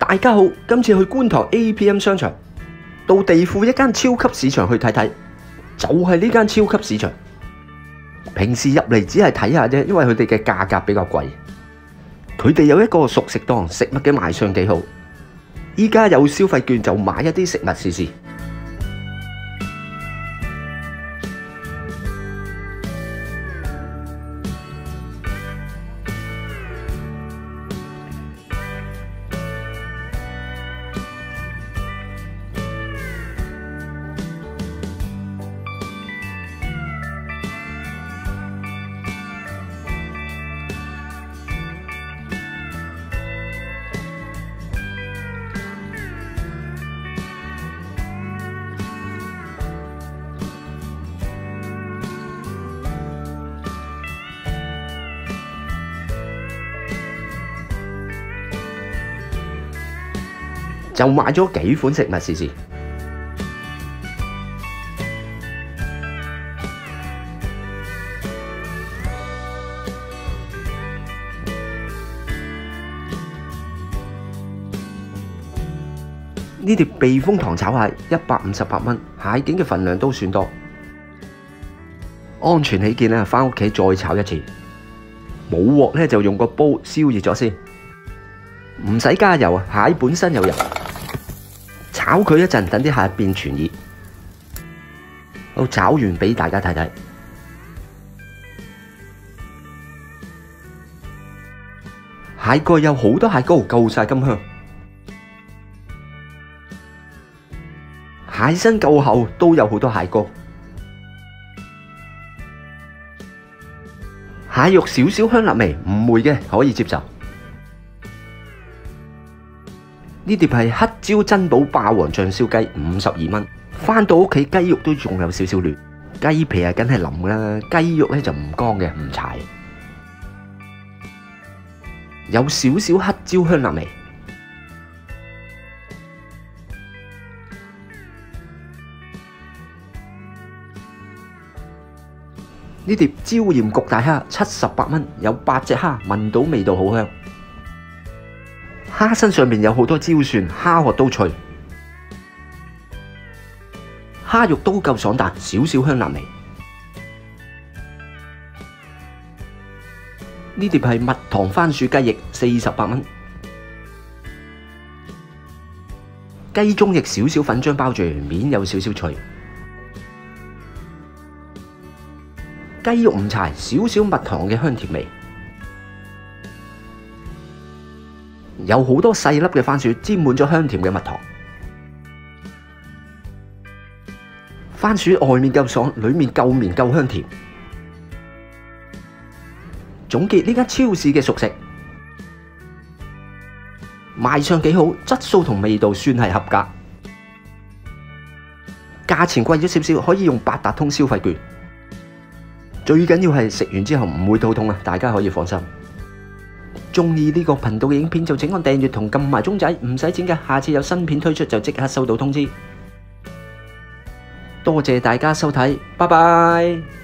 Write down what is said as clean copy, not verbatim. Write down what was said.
大家好，今次去觀塘 APM 商場，到地庫一間超級市場去睇睇，就係呢間超級市場。平時入嚟只係睇下啫，因為佢哋嘅價格比較貴。佢哋有一個熟食檔，食物嘅賣相幾好。依家有消費券就買一啲食物試試。就買咗幾款食物試試。呢碟避風塘炒蟹158蚊，蟹頸嘅份量都算多。安全起見咧，返屋企再炒一次。冇鑊咧就用個煲燒熱咗先，唔使加油啊，蟹本身有油。炒佢一陣，等啲蟹變全熱。好，炒完俾大家睇睇。蟹蓋有好多蟹膏，夠晒金香。蟹身夠厚，都有好多蟹膏。蟹肉少少香辣味，唔會嘅可以接受。呢碟係黑椒珍寶霸王醬燒雞，52蚊。返到屋企雞肉都仲有少少嫩，雞皮啊梗係腍啦，雞肉咧就唔乾嘅，唔柴，有少少黑椒香辣味。呢碟椒鹽焗大蝦78蚊，有8隻蝦，聞到味道好香。蝦身上面有好多椒蒜，蝦殼都脆，蝦肉都夠爽彈，少少香辣味。呢碟係蜜糖番薯雞翼48蚊，雞中翼少少粉漿包住，面有少少脆，雞肉唔柴，少少蜜糖嘅香甜味。有好多細粒嘅番薯，沾滿咗香甜嘅蜜糖。番薯外面夠爽，裡面夠綿夠香甜。總結呢間超市嘅熟食，賣相幾好，質素同味道算係合格。價錢貴咗少少，可以用八達通消費券。最緊要係食完之後唔會肚痛啊！大家可以放心。鍾意呢個頻道嘅影片就請按訂閱同撳埋鐘仔，唔使錢㗎。下次有新片推出就即刻收到通知。多謝大家收睇，拜拜。